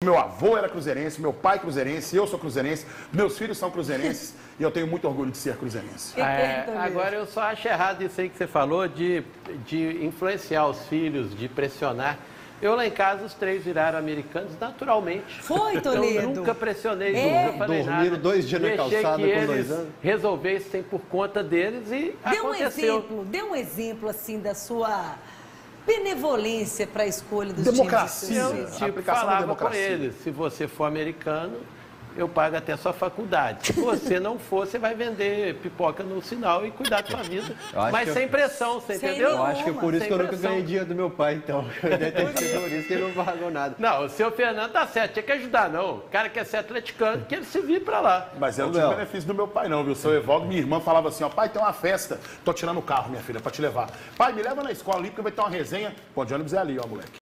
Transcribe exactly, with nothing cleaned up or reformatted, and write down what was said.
Meu avô era cruzeirense, meu pai cruzeirense, eu sou cruzeirense, meus filhos são cruzeirenses e eu tenho muito orgulho de ser cruzeirense. É, agora, eu só acho errado isso aí que você falou de, de influenciar os filhos, de pressionar. Eu lá em casa, os três viraram americanos naturalmente. Foi, Toledo? Eu nunca pressionei, É. nunca falei Dormiram nada. dois dias na Deixei calçada que com dois eles anos. resolvessem por conta deles e Dê um aconteceu. exemplo, dê um exemplo, assim, da sua benevolência para a escolha dos Democracia. times. dos seus Eu, filhos. A tipo, aplicação da falava com democracia. eles, se você for americano, eu pago até a sua faculdade. Se você não for, você vai vender pipoca no sinal e cuidar da sua vida. Eu acho Mas que eu- sem pressão, você Sem entendeu? Eu acho que é por isso Sem que eu nunca pressão. ganhei dinheiro do meu pai, então. Deve ter sido por isso que ele não pagou nada. Não, o seu Fernando tá certo, tinha que ajudar, não. O cara quer ser atleticano, que ele se vire pra lá. Mas eu não Ô, tive Bel. benefício do meu pai, não, viu? Seu Evaldo, minha irmã falava assim, ó, pai, tem uma festa, tô tirando o carro, minha filha, pra te levar. Pai, me leva na escola ali, porque vai ter uma resenha. Pô, de ônibus é ali, ó, moleque.